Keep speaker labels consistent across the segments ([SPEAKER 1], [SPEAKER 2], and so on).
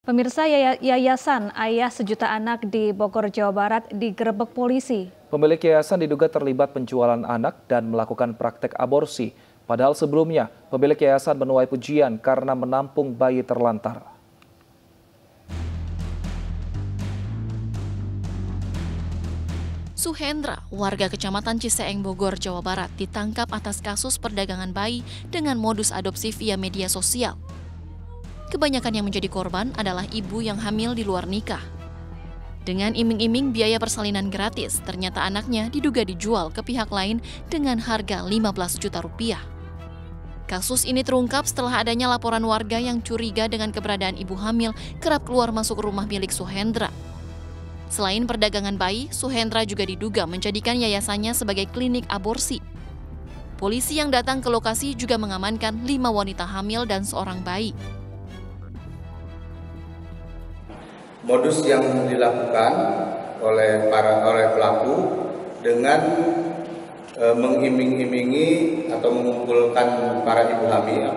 [SPEAKER 1] Pemirsa, Yayasan Ayah Sejuta Anak di Bogor, Jawa Barat digerebek polisi.
[SPEAKER 2] Pemilik yayasan diduga terlibat penjualan anak dan melakukan praktek aborsi. Padahal sebelumnya, pemilik yayasan menuai pujian karena menampung bayi terlantar.
[SPEAKER 3] Suhendra, warga Kecamatan Ciseeng, Bogor, Jawa Barat, ditangkap atas kasus perdagangan bayi dengan modus adopsi via media sosial. Kebanyakan yang menjadi korban adalah ibu yang hamil di luar nikah. Dengan iming-iming biaya persalinan gratis, ternyata anaknya diduga dijual ke pihak lain dengan harga 15 juta rupiah. Kasus ini terungkap setelah adanya laporan warga yang curiga dengan keberadaan ibu hamil kerap keluar masuk rumah milik Suhendra. Selain perdagangan bayi, Suhendra juga diduga menjadikan yayasannya sebagai klinik aborsi. Polisi yang datang ke lokasi juga mengamankan 5 wanita hamil dan seorang bayi.
[SPEAKER 4] Modus yang dilakukan oleh pelaku dengan mengiming-imingi atau mengumpulkan para ibu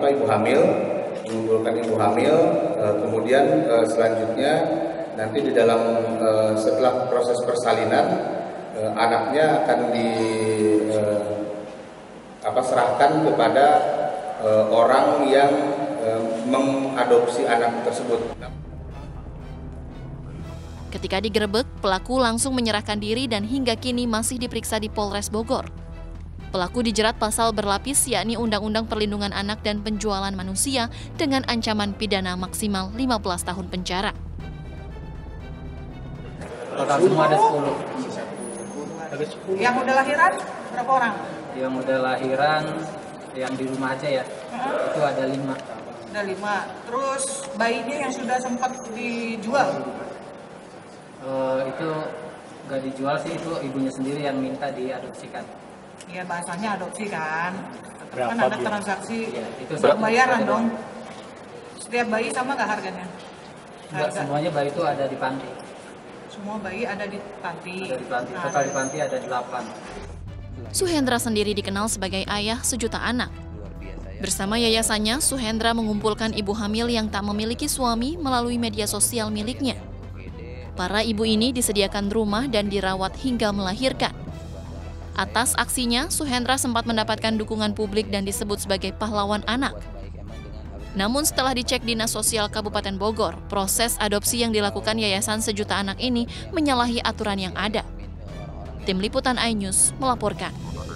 [SPEAKER 4] hamil, kemudian selanjutnya nanti di dalam setelah proses persalinan anaknya akan serahkan kepada orang yang mengadopsi anak tersebut.
[SPEAKER 3] Ketika digerebek, pelaku langsung menyerahkan diri dan hingga kini masih diperiksa di Polres Bogor. Pelaku dijerat pasal berlapis yakni Undang-Undang Perlindungan Anak dan Penjualan Manusia dengan ancaman pidana maksimal 15 tahun penjara.
[SPEAKER 5] Total semua ada 10.
[SPEAKER 6] Yang udah lahiran berapa orang?
[SPEAKER 5] Yang udah lahiran yang di rumah aja ya, itu ada 5.
[SPEAKER 6] Ada 5. Terus bayinya yang sudah sempat dijual?
[SPEAKER 5] Itu nggak dijual sih, itu ibunya sendiri yang minta diadopsikan.
[SPEAKER 6] Iya, bahasanya adopsi kan.
[SPEAKER 7] Berapa
[SPEAKER 6] Kan ada
[SPEAKER 7] dia?
[SPEAKER 6] transaksi
[SPEAKER 5] Ya, itu
[SPEAKER 6] pembayaran dong. Setiap bayi sama nggak harganya?
[SPEAKER 5] Enggak, semuanya bayi itu ada di panti.
[SPEAKER 6] Semua bayi ada di panti.
[SPEAKER 5] Ada di panti. Total di panti ada 8.
[SPEAKER 3] Suhendra sendiri dikenal sebagai ayah sejuta anak. Bersama yayasannya, Suhendra mengumpulkan ibu hamil yang tak memiliki suami melalui media sosial miliknya. Para ibu ini disediakan rumah dan dirawat hingga melahirkan. Atas aksinya, Suhendra sempat mendapatkan dukungan publik dan disebut sebagai pahlawan anak. Namun setelah dicek Dinas Sosial Kabupaten Bogor, proses adopsi yang dilakukan Yayasan Sejuta Anak ini menyalahi aturan yang ada. Tim Liputan iNews melaporkan.